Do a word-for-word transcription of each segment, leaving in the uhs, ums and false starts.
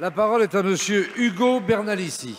La parole est à monsieur Hugo Bernalicis.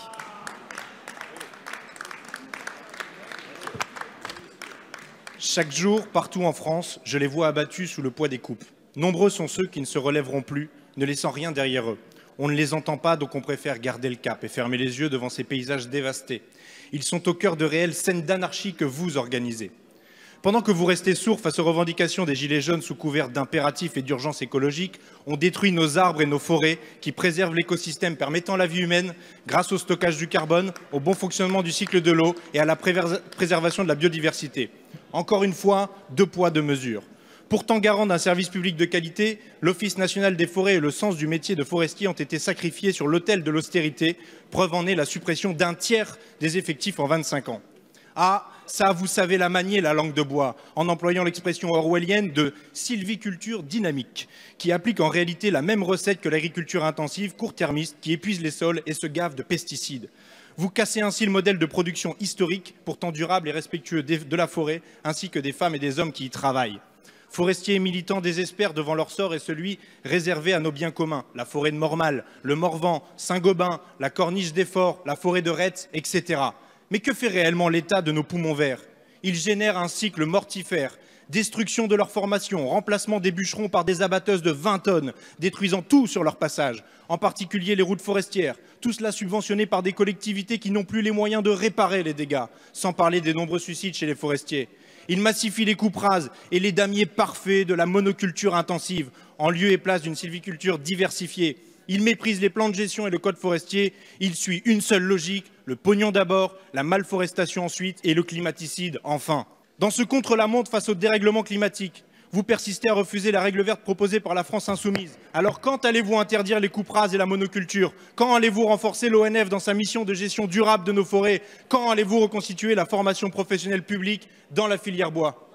Chaque jour, partout en France, je les vois abattus sous le poids des coupes. Nombreux sont ceux qui ne se relèveront plus, ne laissant rien derrière eux. On ne les entend pas, donc on préfère garder le cap et fermer les yeux devant ces paysages dévastés. Ils sont au cœur de réelles scènes d'anarchie que vous organisez. Pendant que vous restez sourds face aux revendications des Gilets jaunes sous couvert d'impératifs et d'urgence écologique, on détruit nos arbres et nos forêts qui préservent l'écosystème permettant la vie humaine grâce au stockage du carbone, au bon fonctionnement du cycle de l'eau et à la préservation de la biodiversité. Encore une fois, deux poids, deux mesures. Pourtant garant d'un service public de qualité, l'Office national des forêts et le sens du métier de forestier ont été sacrifiés sur l'autel de l'austérité, preuve en est la suppression d'un tiers des effectifs en vingt-cinq ans. Ah, ça, vous savez la manier, la langue de bois, en employant l'expression orwellienne de sylviculture dynamique, qui applique en réalité la même recette que l'agriculture intensive, court-termiste, qui épuise les sols et se gave de pesticides. Vous cassez ainsi le modèle de production historique, pourtant durable et respectueux de la forêt, ainsi que des femmes et des hommes qui y travaillent. Forestiers et militants désespèrent devant leur sort et celui réservé à nos biens communs, la forêt de Mormal, le Morvan, Saint-Gobain, la Corniche des Forts, la forêt de Retz, et cetera. Mais que fait réellement l'État de nos poumons verts? Il génère un cycle mortifère, destruction de leur formation, remplacement des bûcherons par des abatteuses de vingt tonnes, détruisant tout sur leur passage, en particulier les routes forestières, tout cela subventionné par des collectivités qui n'ont plus les moyens de réparer les dégâts, sans parler des nombreux suicides chez les forestiers. Il massifie les coupes rases et les damiers parfaits de la monoculture intensive, en lieu et place d'une sylviculture diversifiée. Il méprise les plans de gestion et le code forestier. Il suit une seule logique, le pognon d'abord, la malforestation ensuite et le climaticide enfin. Dans ce contre-la-montre face au dérèglement climatique, vous persistez à refuser la règle verte proposée par la France insoumise. Alors quand allez-vous interdire les coupes rases et la monoculture? Quand allez-vous renforcer l'O N F dans sa mission de gestion durable de nos forêts? Quand allez-vous reconstituer la formation professionnelle publique dans la filière bois?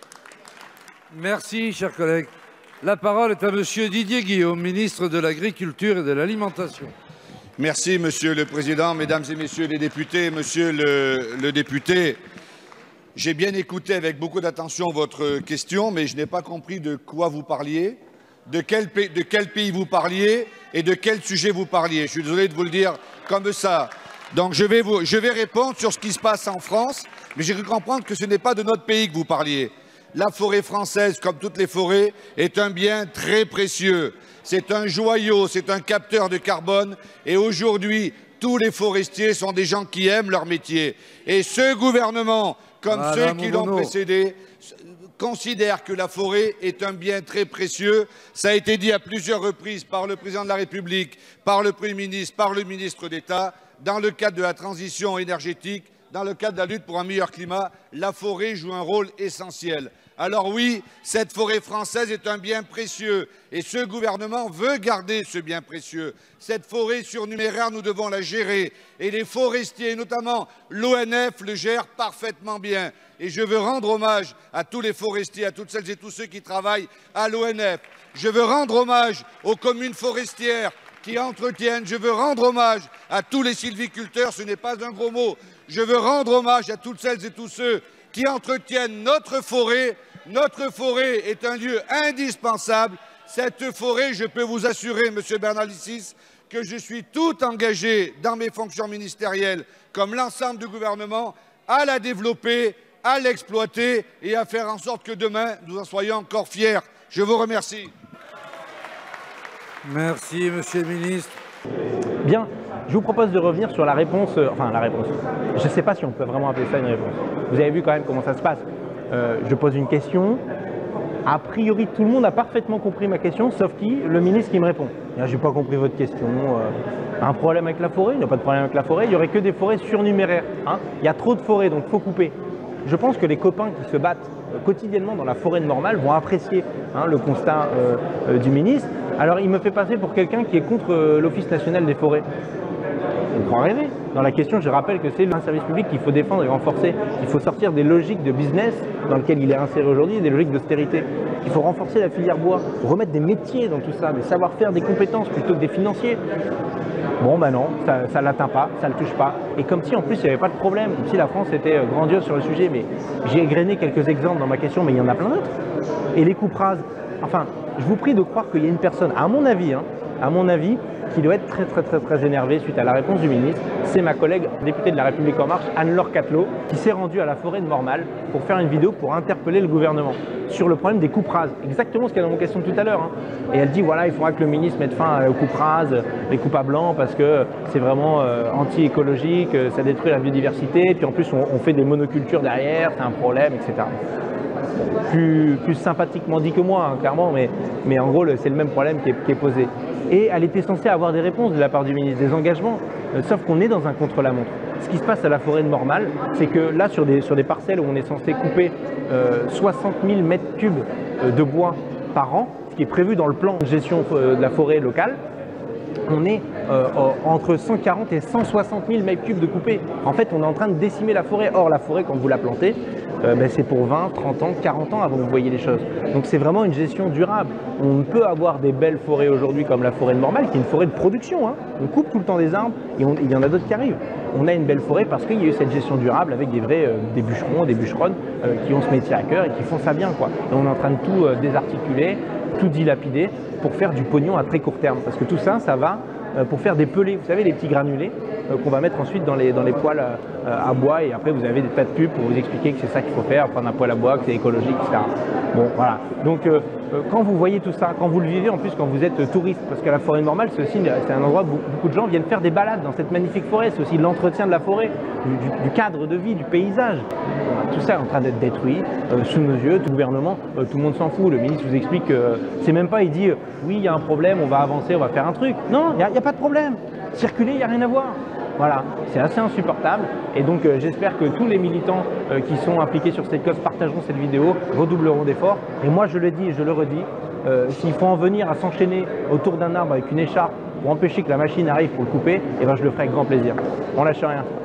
Merci, chers collègues. La parole est à monsieur Didier Guillaume, ministre de l'Agriculture et de l'Alimentation. Merci, Monsieur le Président, Mesdames et Messieurs les députés. Monsieur le, le député, j'ai bien écouté avec beaucoup d'attention votre question, mais je n'ai pas compris de quoi vous parliez, de quel, pays, de quel pays vous parliez et de quel sujet vous parliez. Je suis désolé de vous le dire comme ça. Donc je vais, vous, je vais répondre sur ce qui se passe en France, mais j'ai cru comprendre que ce n'est pas de notre pays que vous parliez. La forêt française, comme toutes les forêts, est un bien très précieux. C'est un joyau, c'est un capteur de carbone. Et aujourd'hui, tous les forestiers sont des gens qui aiment leur métier. Et ce gouvernement, comme ah, ceux qui l'ont précédé, considère que la forêt est un bien très précieux. Ça a été dit à plusieurs reprises par le Président de la République, par le Premier ministre, par le ministre d'État. Dans le cadre de la transition énergétique, dans le cadre de la lutte pour un meilleur climat, la forêt joue un rôle essentiel. Alors oui, cette forêt française est un bien précieux et ce gouvernement veut garder ce bien précieux. Cette forêt surnuméraire, nous devons la gérer et les forestiers, notamment l'O N F, le gèrent parfaitement bien. Et je veux rendre hommage à tous les forestiers, à toutes celles et tous ceux qui travaillent à l'O N F. Je veux rendre hommage aux communes forestières qui entretiennent. Je veux rendre hommage à tous les sylviculteurs, ce n'est pas un gros mot. Je veux rendre hommage à toutes celles et tous ceux qui entretiennent notre forêt. Notre forêt est un lieu indispensable. Cette forêt, je peux vous assurer, Monsieur Bernalicis, que je suis tout engagé dans mes fonctions ministérielles, comme l'ensemble du gouvernement, à la développer, à l'exploiter et à faire en sorte que demain, nous en soyons encore fiers. Je vous remercie. Merci, Monsieur le Ministre. Bien. Je vous propose de revenir sur la réponse, euh, enfin la réponse, je ne sais pas si on peut vraiment appeler ça une réponse. Vous avez vu quand même comment ça se passe. Euh, je pose une question, a priori tout le monde a parfaitement compris ma question, sauf qui? Le ministre qui me répond. Je n'ai pas compris votre question, euh, un problème avec la forêt? Il n'y a pas de problème avec la forêt, il n'y aurait que des forêts surnuméraires. Hein, il y a trop de forêts, donc il faut couper. Je pense que les copains qui se battent euh, quotidiennement dans la forêt de Mormal vont apprécier hein, le constat euh, euh, du ministre. Alors il me fait passer pour quelqu'un qui est contre euh, l'Office national des forêts. On croit rêver. Dans la question, je rappelle que c'est un service public qu'il faut défendre et renforcer. Il faut sortir des logiques de business dans lesquelles il est inséré aujourd'hui, des logiques d'austérité. Il faut renforcer la filière bois, remettre des métiers dans tout ça, des savoir-faire, des compétences plutôt que des financiers. Bon, ben non, ça ne l'atteint pas, ça ne le touche pas. Et comme si en plus il n'y avait pas de problème, comme si la France était grandiose sur le sujet. Mais j'ai égrené quelques exemples dans ma question, mais il y en a plein d'autres. Et les coupes rases, enfin, je vous prie de croire qu'il y a une personne, à mon avis, hein, à mon avis, qui doit être très très très très énervé suite à la réponse du ministre, c'est ma collègue députée de La République En Marche, Anne-Laure Cattelot, qui s'est rendue à la forêt de Mormal pour faire une vidéo pour interpeller le gouvernement sur le problème des coupes rases. Exactement ce qu'il y a dans mon question tout à l'heure. Hein. Et elle dit voilà, il faudra que le ministre mette fin aux coupes rases, les coupes à blanc, parce que c'est vraiment euh, anti-écologique, ça détruit la biodiversité, puis en plus on, on fait des monocultures derrière, c'est un problème, et cetera. Plus, plus sympathiquement dit que moi, hein, clairement, mais, mais en gros, c'est le même problème qui est, qui est posé. Et elle était censée avoir des réponses de la part du ministre, des engagements, euh, sauf qu'on est dans un contre-la-montre. Ce qui se passe à la forêt de Mormal, c'est que là, sur des, sur des parcelles où on est censé couper euh, soixante mille mètres cubes euh, de bois par an, ce qui est prévu dans le plan de gestion euh, de la forêt locale, on est euh, entre cent quarante et cent soixante mille mètres cubes de coupés. En fait, on est en train de décimer la forêt. Or, la forêt, quand vous la plantez, euh, ben, c'est pour vingt, trente ans, quarante ans avant que vous voyez les choses. Donc, c'est vraiment une gestion durable. On peut avoir des belles forêts aujourd'hui comme la forêt de Mormal, qui est une forêt de production. Hein. On coupe tout le temps des arbres et on, il y en a d'autres qui arrivent. On a une belle forêt parce qu'il y a eu cette gestion durable avec des vrais euh, des bûcherons, des bûcheronnes euh, qui ont ce métier à cœur et qui font ça bien, quoi. Et on est en train de tout euh, désarticuler, tout dilapider pour faire du pognon à très court terme. Parce que tout ça, ça va euh, pour faire des pelés, vous savez, les petits granulés euh, qu'on va mettre ensuite dans les, dans les poêles euh, à bois. Et après, vous avez des tas de pubs pour vous expliquer que c'est ça qu'il faut faire, prendre un poêle à bois, que c'est écologique, et cetera. Bon, voilà. Donc, euh, quand vous voyez tout ça, quand vous le vivez, en plus quand vous êtes touriste, parce que la forêt de Mormal, c'est aussi c'est un endroit où beaucoup de gens viennent faire des balades dans cette magnifique forêt, c'est aussi l'entretien de la forêt, du, du, du cadre de vie, du paysage. Tout ça est en train d'être détruit euh, sous nos yeux, tout le gouvernement, euh, tout le monde s'en fout. Le ministre vous explique que euh, c'est même pas, il dit euh, oui, il y a un problème, on va avancer, on va faire un truc. Non, il n'y a, a pas de problème. Circuler, il n'y a rien à voir. Voilà, c'est assez insupportable et donc euh, j'espère que tous les militants euh, qui sont impliqués sur cette cause partageront cette vidéo, redoubleront d'efforts. Et moi je le dis et je le redis, euh, s'il faut en venir à s'enchaîner autour d'un arbre avec une écharpe pour empêcher que la machine arrive pour le couper, eh ben, je le ferai avec grand plaisir. On lâche rien.